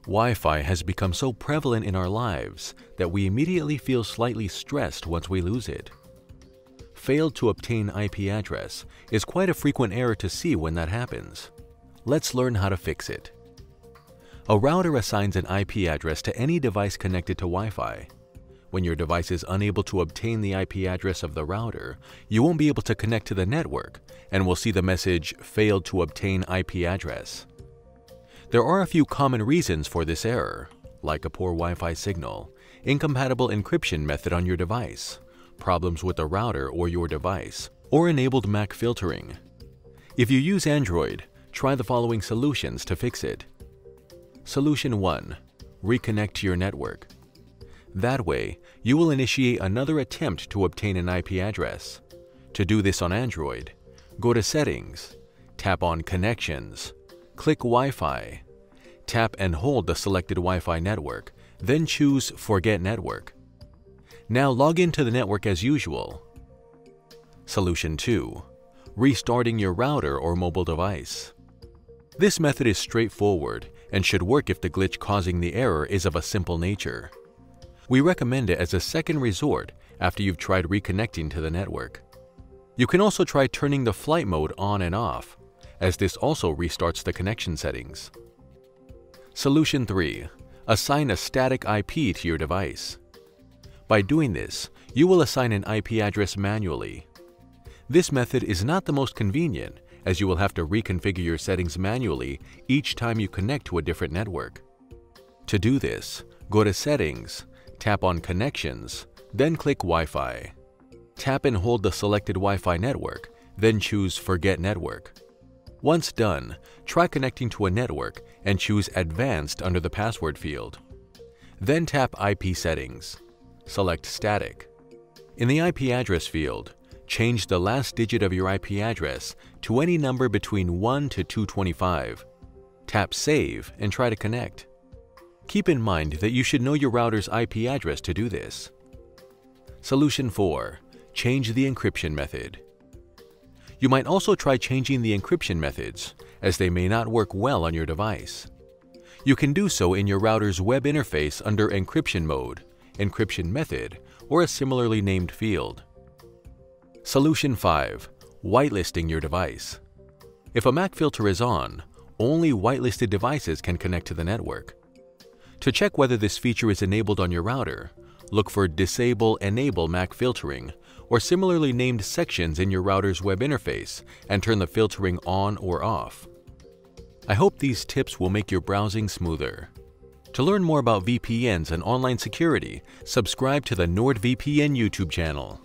Wi-Fi has become so prevalent in our lives that we immediately feel slightly stressed once we lose it. Failed to obtain IP address is quite a frequent error to see when that happens. Let's learn how to fix it. A router assigns an IP address to any device connected to Wi-Fi. When your device is unable to obtain the IP address of the router, you won't be able to connect to the network and will see the message "Failed to obtain IP address." There are a few common reasons for this error, like a poor Wi-Fi signal, incompatible encryption method on your device, problems with the router or your device, or enabled MAC filtering. If you use Android, try the following solutions to fix it. Solution 1. Reconnect to your network. That way, you will initiate another attempt to obtain an IP address. To do this on Android, go to Settings, tap on Connections, click Wi-Fi, tap and hold the selected Wi-Fi network, then choose Forget Network. Now log into the network as usual. Solution 2. Restarting your router or mobile device. This method is straightforward and should work if the glitch causing the error is of a simple nature. We recommend it as a second resort after you've tried reconnecting to the network. You can also try turning the flight mode on and off, as this also restarts the connection settings. Solution 3. Assign a static IP to your device. By doing this, you will assign an IP address manually. This method is not the most convenient, as you will have to reconfigure your settings manually each time you connect to a different network. To do this, go to Settings, tap on Connections, then click Wi-Fi. Tap and hold the selected Wi-Fi network, then choose Forget Network. Once done, try connecting to a network and choose Advanced under the password field. Then tap IP Settings. Select Static. In the IP address field, change the last digit of your IP address to any number between 1 to 225. Tap Save and try to connect. Keep in mind that you should know your router's IP address to do this. Solution 4. Change the encryption method. You might also try changing the encryption methods, as they may not work well on your device. You can do so in your router's web interface under Encryption Mode, Encryption Method, or a similarly named field. Solution 5. Whitelisting your device. If a MAC filter is on, only whitelisted devices can connect to the network. To check whether this feature is enabled on your router, look for Disable Enable MAC Filtering or similarly named sections in your router's web interface and turn the filtering on or off. I hope these tips will make your browsing smoother. To learn more about VPNs and online security, subscribe to the NordVPN YouTube channel.